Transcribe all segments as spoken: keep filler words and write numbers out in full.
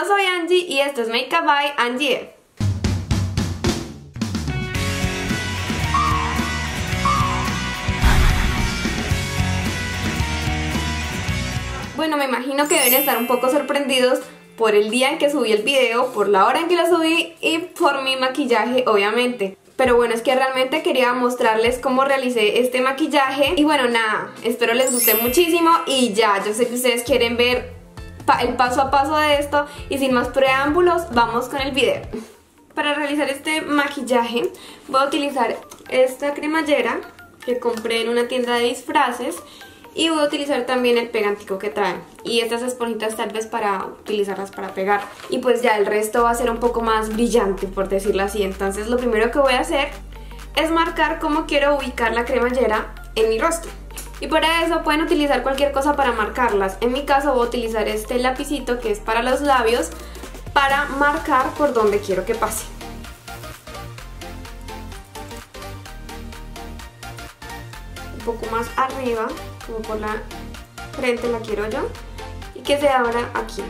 soy Angie y esto es Makeup by Angie. Bueno, me imagino que deben estar un poco sorprendidos por el día en que subí el video, por la hora en que lo subí y por mi maquillaje, obviamente. Pero bueno, es que realmente quería mostrarles cómo realicé este maquillaje. Y bueno, nada, espero les guste muchísimo y ya, yo sé que ustedes quieren ver el paso a paso de esto. Y sin más preámbulos, vamos con el video. Para realizar este maquillaje voy a utilizar esta cremallera que compré en una tienda de disfraces. Y voy a utilizar también el pegantico que traen. Y estas esponjitas tal vez para utilizarlas para pegar. Y pues ya el resto va a ser un poco más brillante, por decirlo así. Entonces lo primero que voy a hacer es marcar cómo quiero ubicar la cremallera en mi rostro. Y para eso pueden utilizar cualquier cosa para marcarlas. En mi caso voy a utilizar este lapicito que es para los labios, para marcar por donde quiero que pase. Un poco más arriba, como por la frente la quiero yo, y que se abra aquí.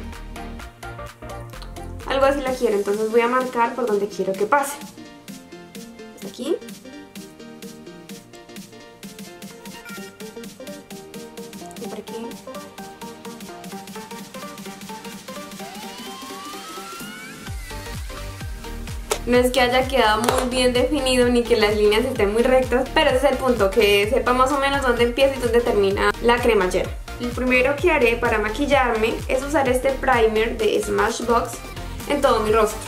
Algo así la quiero, entonces voy a marcar por donde quiero que pase. Aquí. Y por aquí. No es que haya quedado muy bien definido ni que las líneas estén muy rectas, pero ese es el punto, que sepa más o menos dónde empieza y dónde termina la cremallera. Lo primero que haré para maquillarme es usar este primer de Smashbox en todo mi rostro.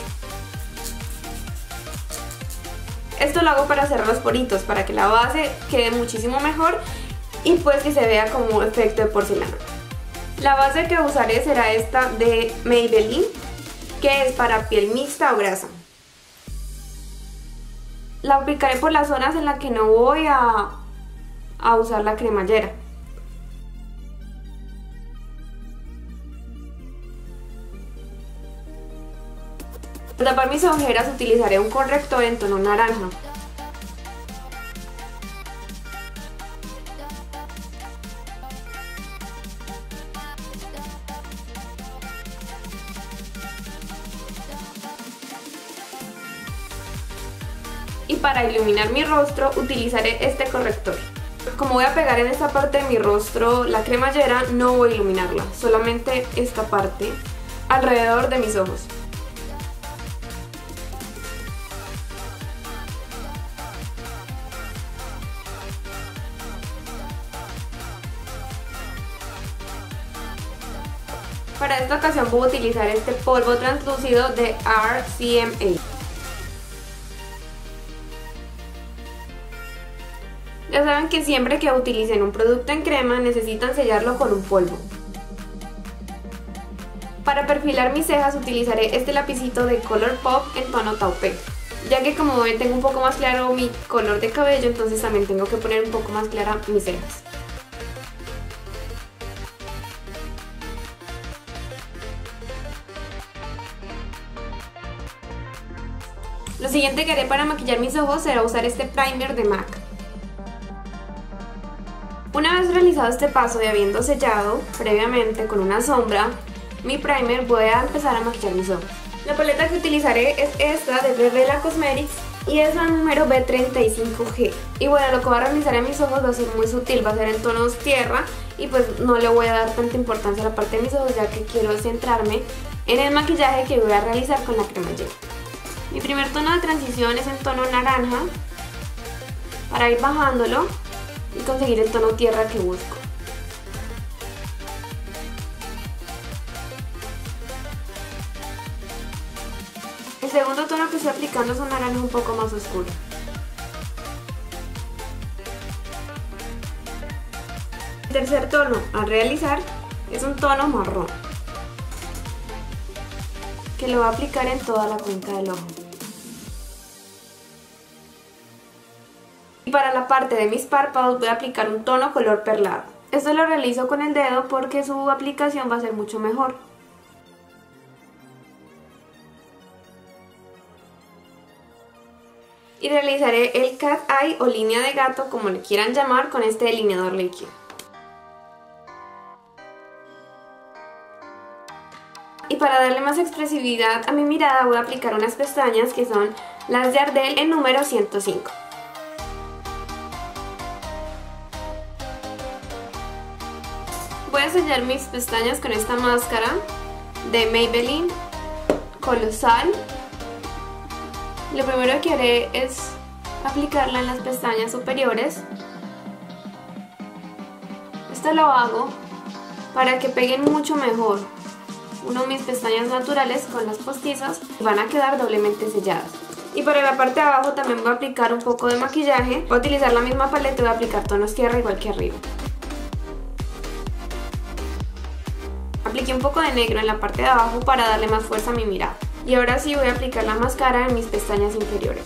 Esto lo hago para cerrar los poritos, para que la base quede muchísimo mejor y pues que se vea como efecto de porcelana. La base que usaré será esta de Maybelline, que es para piel mixta o grasa. La aplicaré por las zonas en las que no voy a, a usar la cremallera. Para tapar mis ojeras utilizaré un corrector en tono naranja. Y para iluminar mi rostro utilizaré este corrector. Como voy a pegar en esta parte de mi rostro la cremallera, no voy a iluminarla, solamente esta parte alrededor de mis ojos. Para esta ocasión voy a utilizar este polvo translúcido de R C M A. Ya saben que siempre que utilicen un producto en crema necesitan sellarlo con un polvo. Para perfilar mis cejas utilizaré este lapicito de Colourpop en tono taupe. Ya que como ven tengo un poco más claro mi color de cabello, entonces también tengo que poner un poco más clara mis cejas. Lo siguiente que haré para maquillar mis ojos será usar este primer de MAC. Una vez realizado este paso y habiendo sellado previamente con una sombra mi primer, voy a empezar a maquillar mis ojos. La paleta que utilizaré es esta de Revela Cosmetics y es la número B treinta y cinco G. Y bueno, lo que voy a realizar en mis ojos va a ser muy sutil, va a ser en tonos tierra y pues no le voy a dar tanta importancia a la parte de mis ojos, ya que quiero centrarme en el maquillaje que voy a realizar con la cremallera. Mi primer tono de transición es en tono naranja, para ir bajándolo y conseguir el tono tierra que busco. El segundo tono que estoy aplicando es un naranja un poco más oscuro. El tercer tono a realizar es un tono marrón, que lo voy a aplicar en toda la cuenca del ojo. Y para la parte de mis párpados voy a aplicar un tono color perlado. Esto lo realizo con el dedo porque su aplicación va a ser mucho mejor. Y realizaré el cat eye o línea de gato, como le quieran llamar, con este delineador líquido. Y para darle más expresividad a mi mirada voy a aplicar unas pestañas que son las de Ardell en número ciento cinco. Voy a sellar mis pestañas con esta máscara de Maybelline Colosal. Lo primero que haré es aplicarla en las pestañas superiores. Esto lo hago para que peguen mucho mejor. Uno mis pestañas naturales con las postizas van a quedar doblemente selladas. Y para la parte de abajo también voy a aplicar un poco de maquillaje. Voy a utilizar la misma paleta y voy a aplicar tonos tierra igual que arriba. Apliqué un poco de negro en la parte de abajo para darle más fuerza a mi mirada. Y ahora sí voy a aplicar la máscara en mis pestañas inferiores.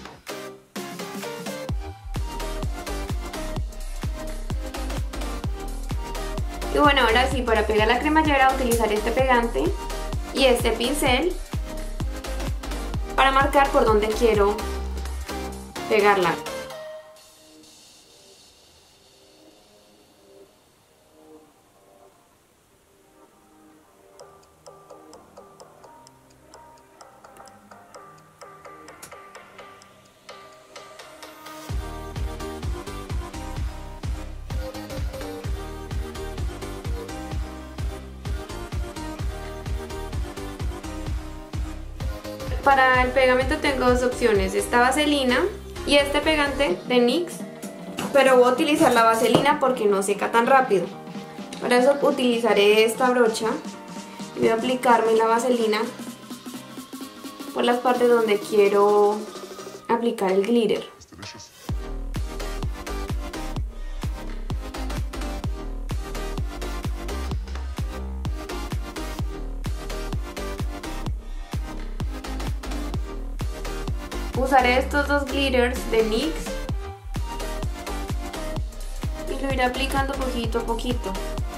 Y bueno, ahora sí, para pegar la cremallera utilizaré este pegante y este pincel para marcar por donde quiero pegarla. Para el pegamento tengo dos opciones, esta vaselina y este pegante de NYX, pero voy a utilizar la vaselina porque no seca tan rápido. Para eso utilizaré esta brocha y voy a aplicarme la vaselina por las partes donde quiero aplicar el glitter. Usaré estos dos glitters de NYX y lo iré aplicando poquito a poquito.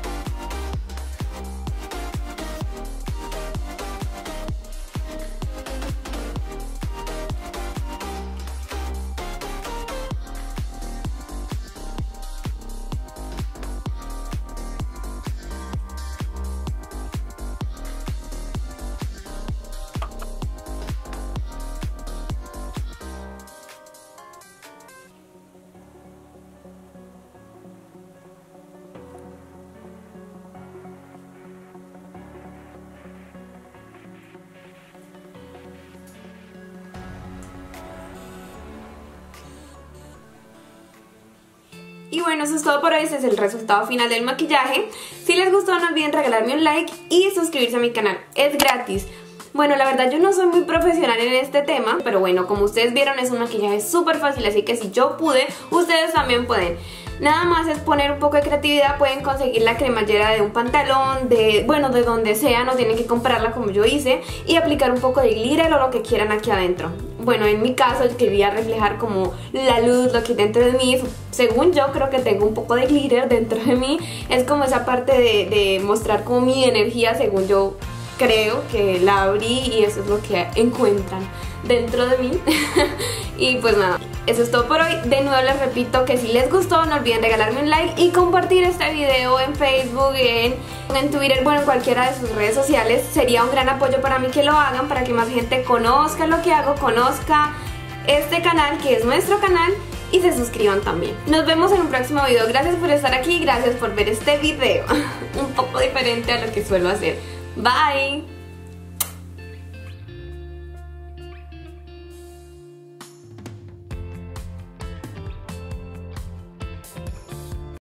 Y bueno, eso es todo por hoy, este es el resultado final del maquillaje. Si les gustó no olviden regalarme un like y suscribirse a mi canal, es gratis. Bueno, la verdad yo no soy muy profesional en este tema, pero bueno, como ustedes vieron es un maquillaje súper fácil, así que si yo pude, ustedes también pueden. Nada más es poner un poco de creatividad, pueden conseguir la cremallera de un pantalón, de bueno, de donde sea, no tienen que comprarla como yo hice, y aplicar un poco de glitter o lo que quieran aquí adentro. Bueno, en mi caso yo quería reflejar como la luz, lo que hay dentro de mí. Según yo creo que tengo un poco de glitter dentro de mí, es como esa parte de, de mostrar como mi energía, según yo creo que la abrí y eso es lo que encuentran dentro de mí. Y pues nada, eso es todo por hoy. De nuevo les repito que si les gustó no olviden regalarme un like y compartir este video en Facebook, en, en Twitter, bueno, en cualquiera de sus redes sociales. Sería un gran apoyo para mí que lo hagan, para que más gente conozca lo que hago, conozca este canal que es nuestro canal y se suscriban también. Nos vemos en un próximo video. Gracias por estar aquí, gracias por ver este video un poco diferente a lo que suelo hacer. Bye.